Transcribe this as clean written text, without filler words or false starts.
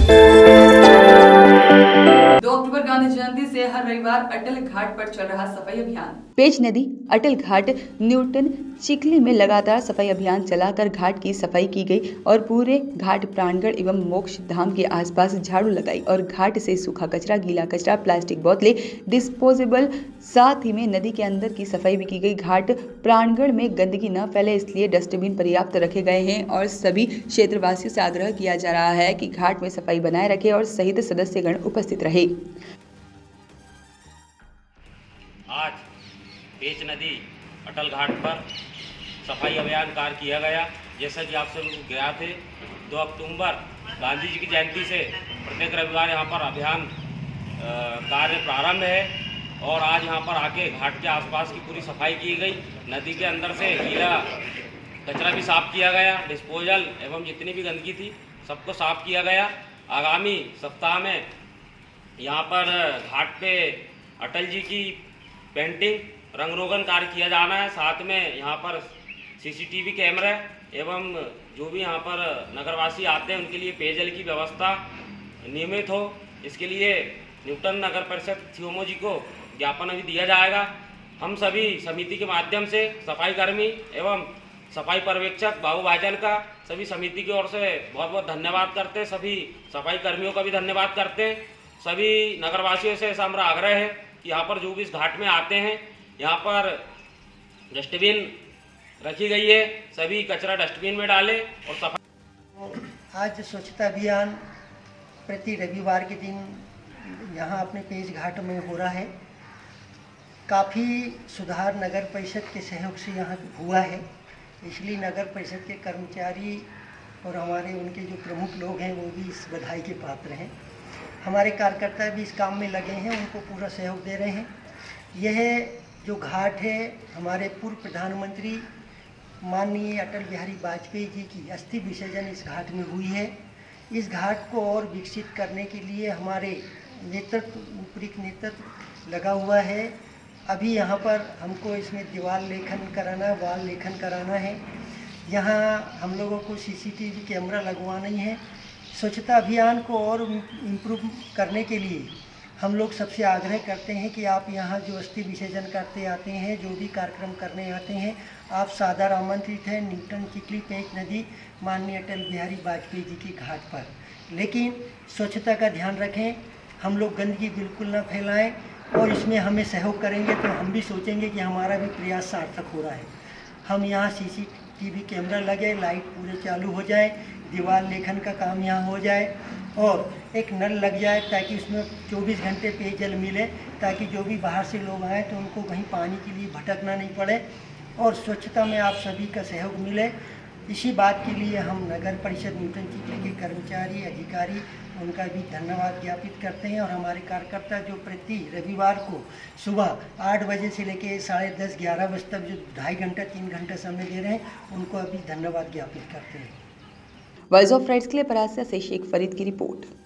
अक्टूबर गांधी जयंती से हर रविवार अटल घाट पर चल रहा सफाई अभियान। पेज नदी, अटल घाट, न्यूटन, चिखली में लगातार सफाई अभियान चलाकर घाट की सफाई की गई और पूरे घाट प्रांगण एवं मोक्ष धाम के आसपास झाड़ू लगाई और घाट से सूखा कचरा, गीला कचरा, प्लास्टिक बोतलें, डिस्पोजेबल, साथ ही में नदी के अंदर की सफाई भी की गई। घाट प्रांगण में गंदगी न फैले इसलिए डस्टबिन पर्याप्त रखे गए हैं और सभी क्षेत्रवासियों से आग्रह किया जा रहा है कि घाट में सफाई बनाए रखें और सहित सदस्यगण उपस्थित रहे। आज पेच नदी अटल घाट पर सफाई अभियान कार्य किया गया। जैसा कि आप सब गया थे 2 अक्टूबर गांधी जी की जयंती से प्रत्येक रविवार यहाँ पर अभियान कार्य प्रारंभ है और आज यहाँ पर आके घाट के आसपास की पूरी सफाई की गई। नदी के अंदर से गीला कचरा भी साफ किया गया, डिस्पोजल एवं जितनी भी गंदगी थी सबको साफ किया गया। आगामी सप्ताह में यहाँ पर घाट पे अटल जी की पेंटिंग, रंग रोगन कार्य किया जाना है। साथ में यहाँ पर सीसीटीवी कैमरा एवं जो भी यहाँ पर नगरवासी आते हैं उनके लिए पेयजल की व्यवस्था नियमित हो, इसके लिए न्यूटन नगर परिषद सीओमओ जी को ज्ञापन अभी दिया जाएगा। हम सभी समिति के माध्यम से सफाई कर्मी एवं सफाई पर्यवेक्षक बाबू भाईजान का सभी समिति की ओर से बहुत बहुत धन्यवाद करते हैं। सभी सफाई कर्मियों का भी धन्यवाद करते हैं। सभी नगरवासियों से ऐसा हमारा आग्रह है कि यहाँ पर जो भी इस घाट में आते हैं यहाँ पर डस्टबिन रखी गई है, सभी कचरा डस्टबिन में डालें और सफाई। आज स्वच्छता अभियान प्रति रविवार के दिन यहाँ अपने पेज घाट में हो रहा है। काफ़ी सुधार नगर परिषद के सहयोग से यहाँ हुआ है, इसलिए नगर परिषद के कर्मचारी और हमारे उनके जो प्रमुख लोग हैं वो भी इस बधाई के पात्र हैं। हमारे कार्यकर्ता भी इस काम में लगे हैं, उनको पूरा सहयोग दे रहे हैं। यह जो घाट है हमारे पूर्व प्रधानमंत्री माननीय अटल बिहारी वाजपेयी जी की अस्थि विसर्जन इस घाट में हुई है। इस घाट को और विकसित करने के लिए हमारे नेतृत्व, ऊपरी नेतृत्व लगा हुआ है। अभी यहाँ पर हमको इसमें दीवार लेखन कराना, वॉल लेखन कराना है। यहाँ हम लोगों को सीसीटीवी कैमरा लगवाना ही है। स्वच्छता अभियान को और इम्प्रूव करने के लिए हम लोग सबसे आग्रह करते हैं कि आप यहाँ जो अस्थि विसर्जन करते आते हैं, जो भी कार्यक्रम करने आते हैं, आप सादर आमंत्रित हैं न्यूटन चिखली पेच नदी माननीय अटल बिहारी वाजपेयी जी की घाट पर। लेकिन स्वच्छता का ध्यान रखें, हम लोग गंदगी बिल्कुल ना फैलाएं और इसमें हमें सहयोग करेंगे तो हम भी सोचेंगे कि हमारा भी प्रयास सार्थक हो रहा है। हम यहाँ सीसीटीवी कैमरा लगे, लाइट पूरे चालू हो जाए, दीवार लेखन का काम यहाँ हो जाए और एक नल लग जाए ताकि उसमें 24 घंटे पेयजल मिले, ताकि जो भी बाहर से लोग आए तो उनको कहीं पानी के लिए भटकना नहीं पड़े और स्वच्छता में आप सभी का सहयोग मिले। इसी बात के लिए हम नगर परिषद न्यूटन चिखली के कर्मचारी, अधिकारी उनका भी धन्यवाद ज्ञापित करते हैं और हमारे कार्यकर्ता जो प्रति रविवार को सुबह 8 बजे से लेकर 10:30, 11 बजे तक जो 2.5 घंटा 3 घंटा समय दे रहे हैं उनको अभी धन्यवाद ज्ञापित करते हैं। वॉइस ऑफ राइट्स के लिए परासिया से शेख फरीद की रिपोर्ट।